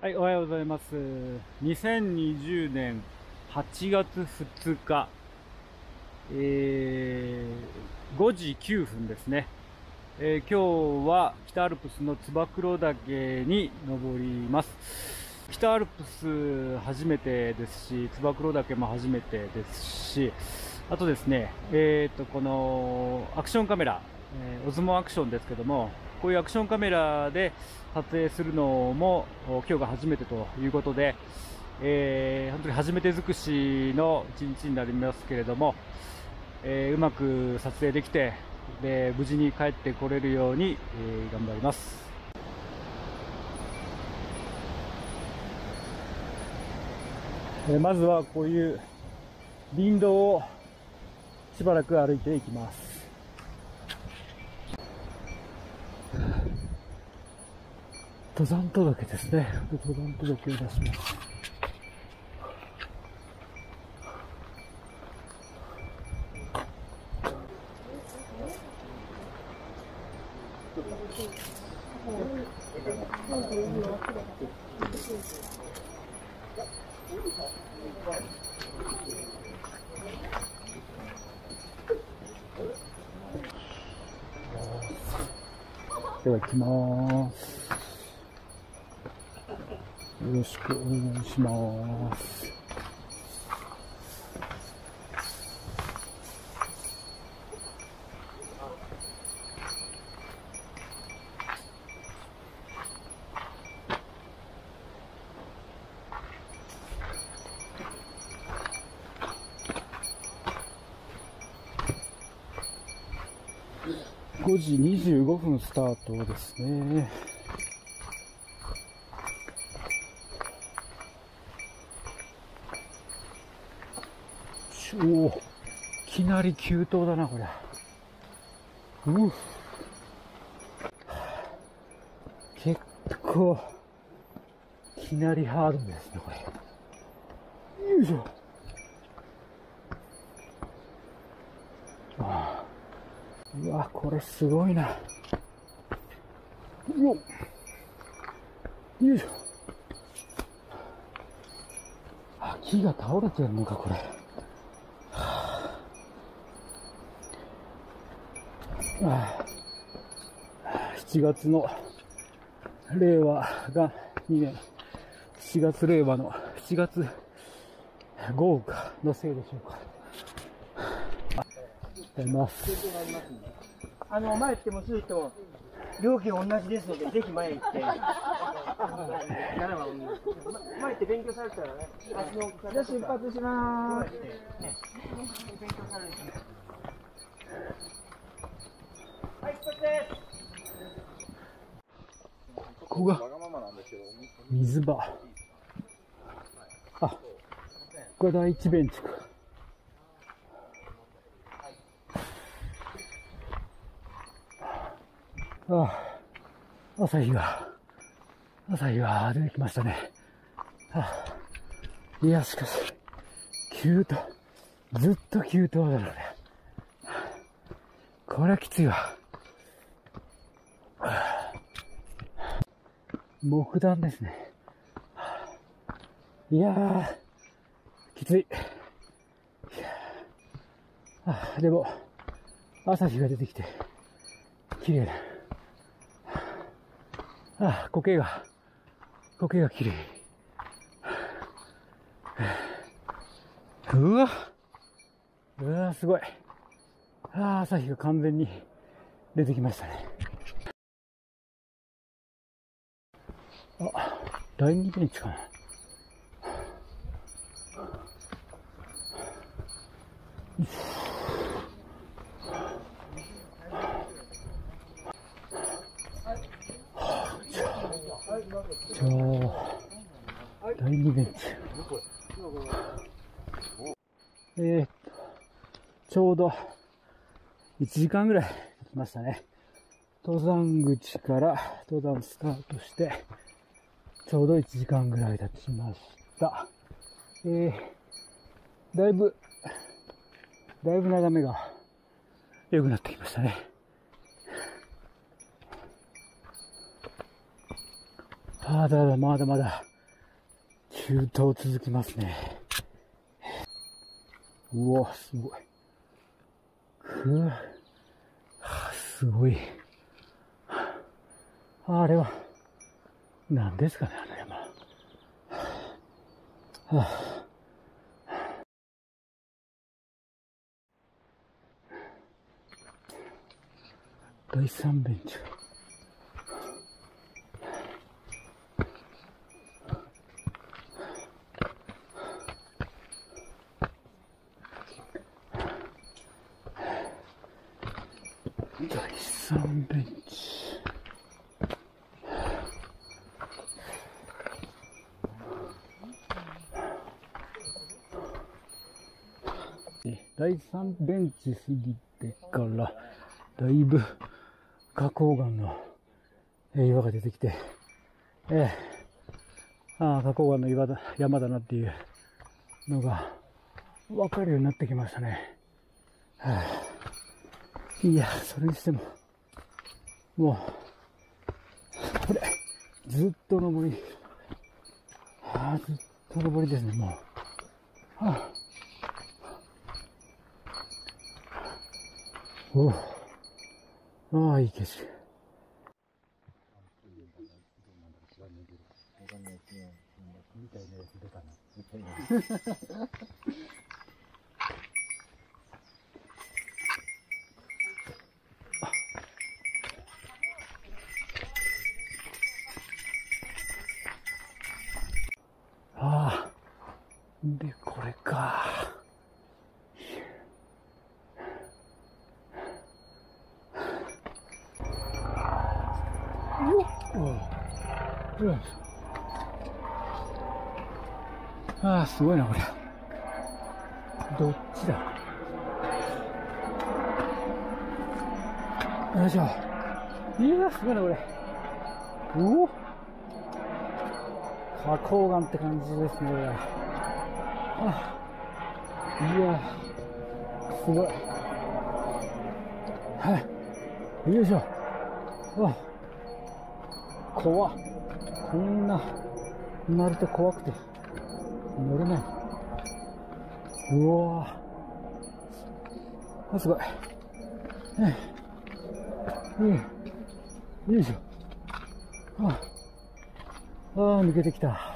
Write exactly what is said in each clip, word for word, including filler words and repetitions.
はい、おはようございます。にせんにじゅうねんはちがつふつか、えー、ごじきゅうふんですね。えー、今日は北アルプスの燕岳に登ります。北アルプス初めてですし、燕岳も初めてですし、あとですね、えーと、このアクションカメラ、えー、オズモアクションですけども、こういうアクションカメラで撮影するのも今日が初めてということで、えー、本当に初めて尽くしの一日になりますけれども、えー、うまく撮影できて、で無事に帰ってこれるように、えー、頑張ります。えー、まずはこういう林道をしばらく歩いていきます。登山届ですね。登山届を出します。では行きます。よろしくお願いします。ごじにじゅうごふんスタートですね。おお、いきなり急登だな、これ。う結構、いきなりハードですね、これ。よいしょ。ああ、うわ、これすごいな。よっ。よいしょ。あ、木が倒れてるのか、これ。しちがつの令和がにねん、しちがつ令和のしちがつ豪雨のせいでしょうか。あります。 あの前行ってもすぐ行っても料金同じですので、ぜひ前行って。前行って勉強されたらね。じゃあ出発しまーす。勉強される。はい、出発です。 ここが水場。あ、ここが第一ベンチか。ああ、朝日が、朝日が出てきましたね。ああ、いや、しかし、急と、ずっと急登だね。これはきついわ。木段ですね。いやー、きつい。いやー、でも、朝日が出てきて、綺麗だ。あ、苔が、苔が綺麗。うわ、うわ、すごい。あ、朝日が完全に出てきましたね。あ、だいにベンチかな。じゃあ、だいにベンチ。えー、っと、ちょうどいちじかんぐらい来ましたね。登山口から登山スタートして、ちょうどいちじかんぐらい経ちました。えー、だいぶ、だいぶ眺めが良くなってきましたね。ただまだまだ急登続きますね。うわ、すごい。くわ、はあ、すごい。あれは、何ですかね、あの山。はあ、第三ベンチ。第三ベンチ。第三ベンチ過ぎてから、だいぶ花崗岩の岩が出てきて、ええ、ああ、花崗岩の岩だ、山だなっていうのが分かるようになってきましたね。はあ、いや、それにしても、もう、これ、ずっと登り、はあ、ずっと登りですね、もう。はあ、おお、ああ、いい景色。ああ、で、これか。よっ、ああ、すごいな、これ。どっちだ。よいしょ。いや、すごいな、これ。おお、花崗岩って感じですね、これ。あ、いや、すごい。はい。よいしょ。あ、怖っ。こんな、なると怖くて、乗れない。うわぁ。あ、すごい。ええ。よいしょ。ああ、抜けてきた。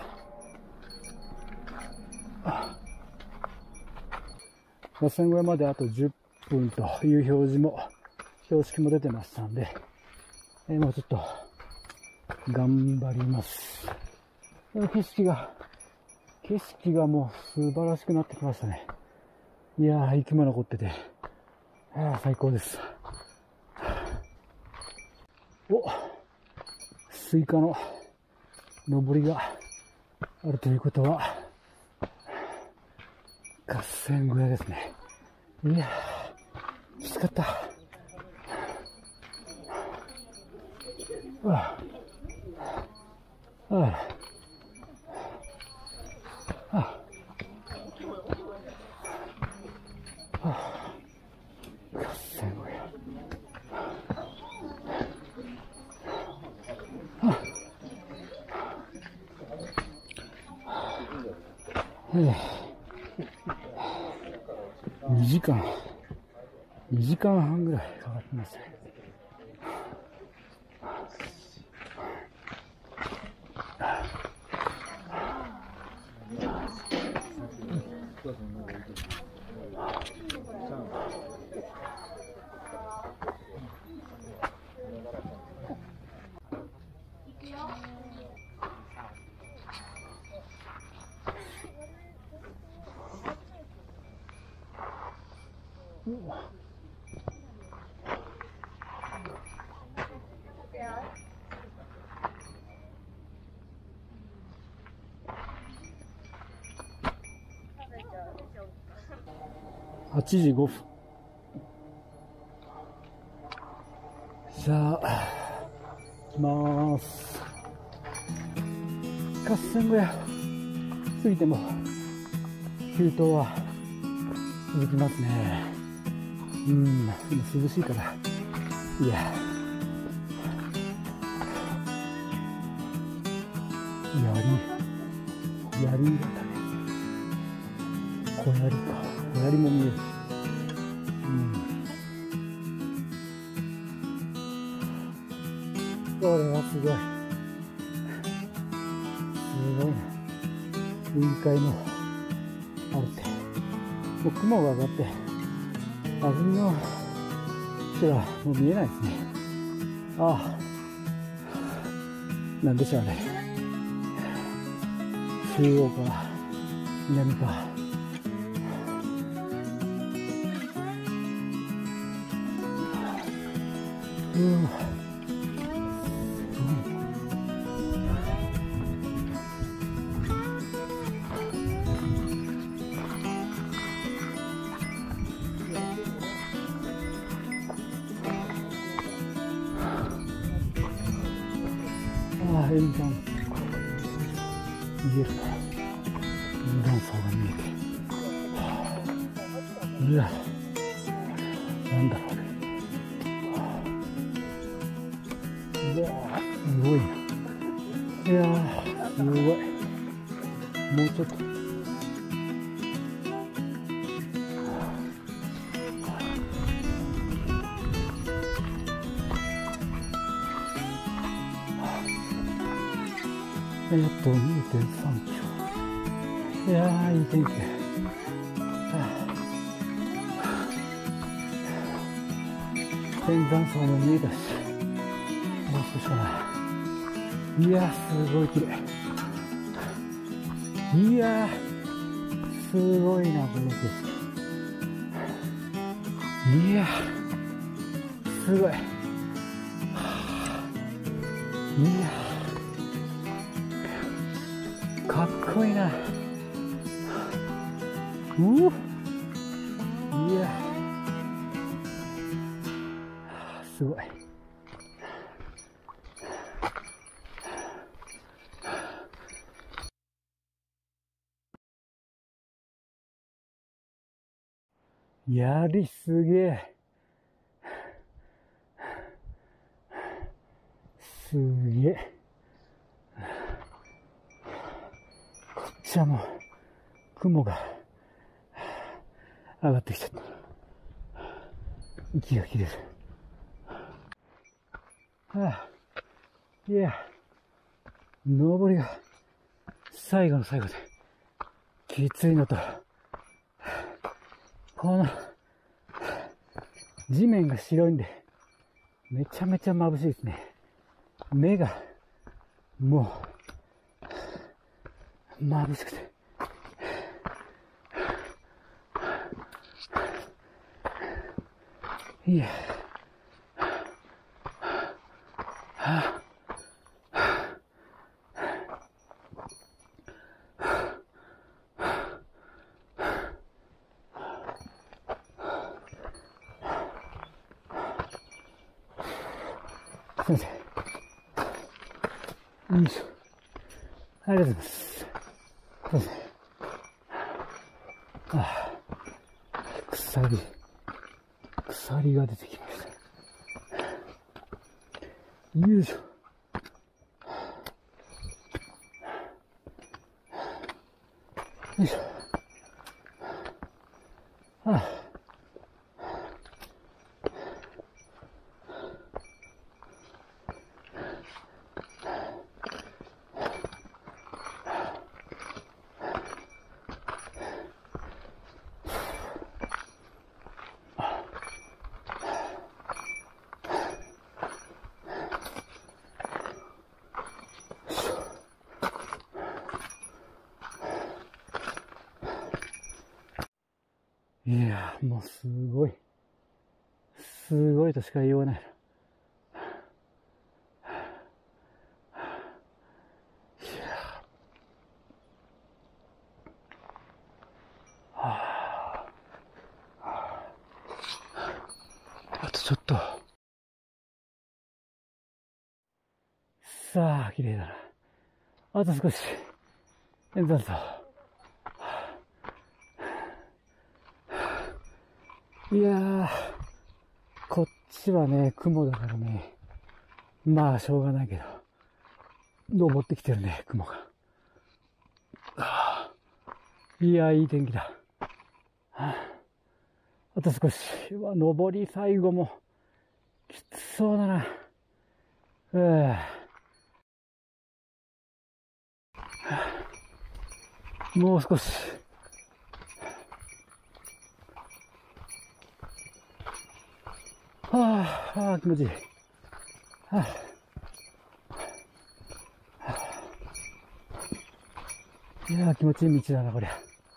合戦小屋まであとじゅっぷんという表示も、標識も出てましたんで、えー、もうちょっと、頑張ります。景色が、景色がもう素晴らしくなってきましたね。いやー、雪も残ってて、あー、最高です。お、スイカの登りがあるということは、合戦小屋ですね。いやー、きつかった。ああ、ああ、ああ、ああ、合戦小屋。ああ、ええ、にじかん、にじかんはんぐらいかかってますね。はちじごふん。さあ、行きまーす。合戦小屋過ぎても急登は続きますね。うん、今涼しいから、いや、より槍ヶ岳。小槍か。小槍も見える。うん。これはすごい。すごいな。雲海のあるって。もう雲が上がって、安曇野市はもう見えないですね。ああ。なんでしょうね。中央か、南か。うわ。ああ、沿岸見えるな。沿岸層が見えて。うわ、なんだろうね。うわ、すごいな。いやー、すごい。もうちょっと。えっと、にてんさんキロ。いやー、いい天気。天山層も見えたし、もう少しかな。いやー、すごい綺麗。いやー、すごいな、この景色。いやー、すごい。いやー、かっこいいな。うお、いや、すごい。やりすげえ。すげえ。こっちはもう雲が上がってきちゃった。息が切れる。はあ、いや、登りが最後の最後できついのと、この地面が白いんでめちゃめちゃ眩しいですね。目がもう眩しくて、いや、はあ、すいません。よいしょ。ありがとうございます。すいません。ああ、鎖、鎖が出てきました。よいしょ。よいしょ。ああ。いやー、もうすごい。すごいとしか言いようがない。いやー、はあ、あとちょっと。さあ、綺麗だな。あと少し。円山層。いやー、こっちはね、雲だからね。まあ、しょうがないけど。登ってきてるね、雲が。 いや、いい天気だ。はあ、あと少し。うわ、上り最後もきつそうだな。うぅ、もう少し。はあ、はあ、気持ちいい。はあ、はあ、いや、気持ちいい道だな、こりゃ。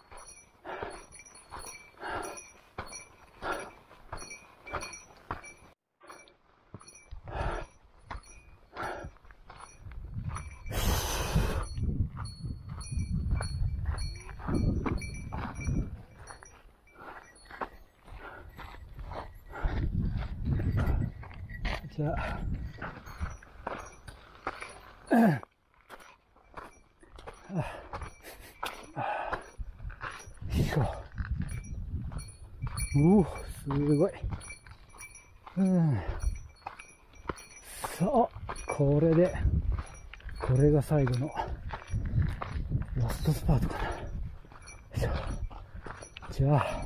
じゃあ、うん、よいしょ。うお、すごい。うん。さあ、これで、これが最後のラストスパートかな。よいしょ。じゃあ、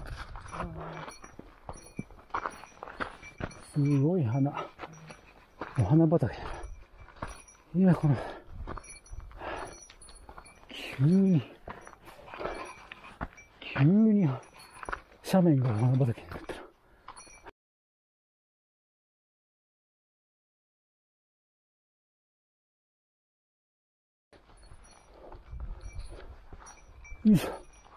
すごい花。お花畑だな。いや、この、急に、急に斜面がお花畑になったな。よいしょ。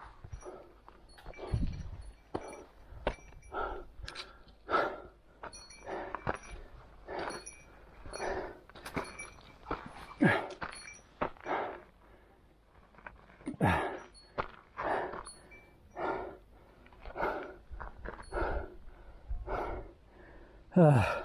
はあ、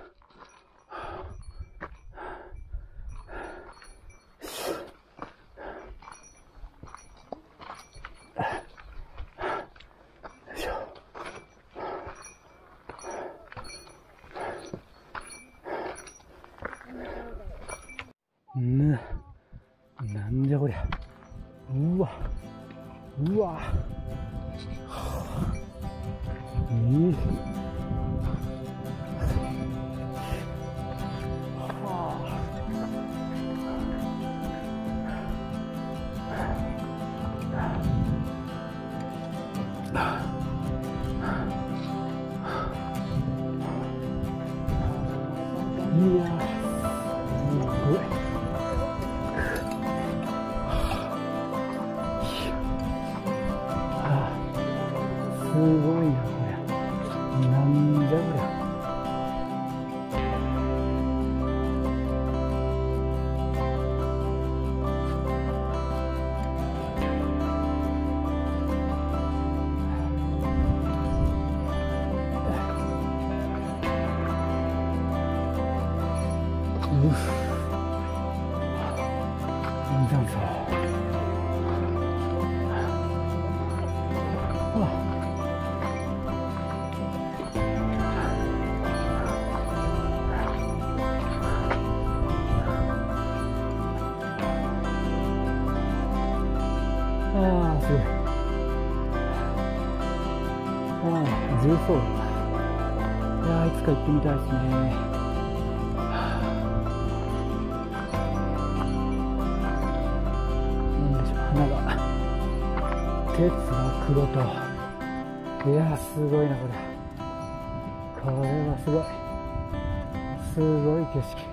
な、なんじゃこりゃ。うわ、うわ、えー、いや、すごい。すごいな、これ。なんじゃこりゃ。うふ。なんじゃんさ。ああ、すごい。ああ、重曹。いやー、いつか行ってみたいですね。なんでしょう、花が。鉄が黒と。いやー、すごいな、これ。これはすごい。すごい景色。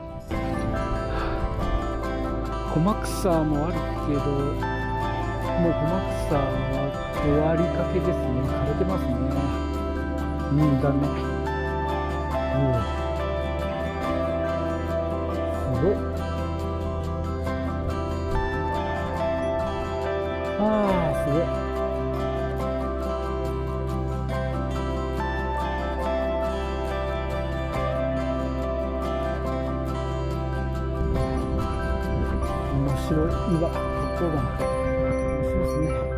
コマ草もあるけど、もうコマ草は終わりかけですね。枯れてますね。うん、残念。うん、すごい。ああ、すごい。面白い岩、結構だな。そうですね。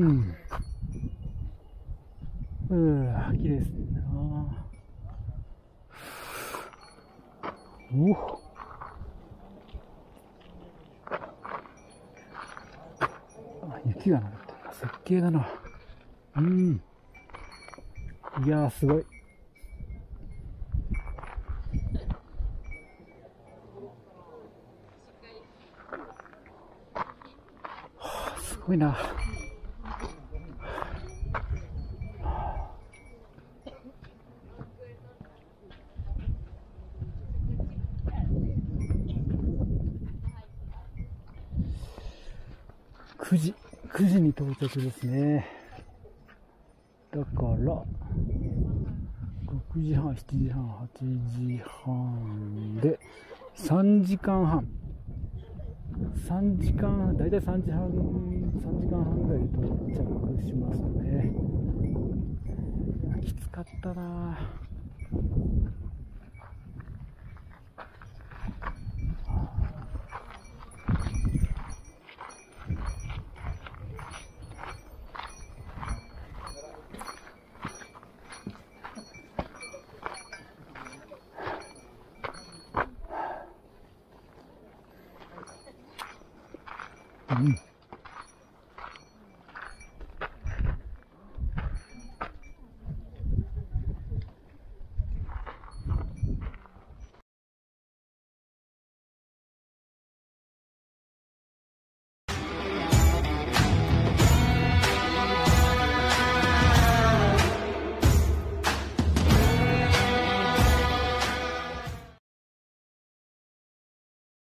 うん。うー、綺麗ですね。おお。あ、雪が残ってる。絶景だな。うん。いやー、すごい。はあ、すごいな。くじ、くじに到着ですね。だから、ろくじはん、しちじはん、はちじはんで、さんじかんはん。さんじかん、だいたいさんじはん、さんじかんはんぐらいで到着しますね。きつかったなぁ。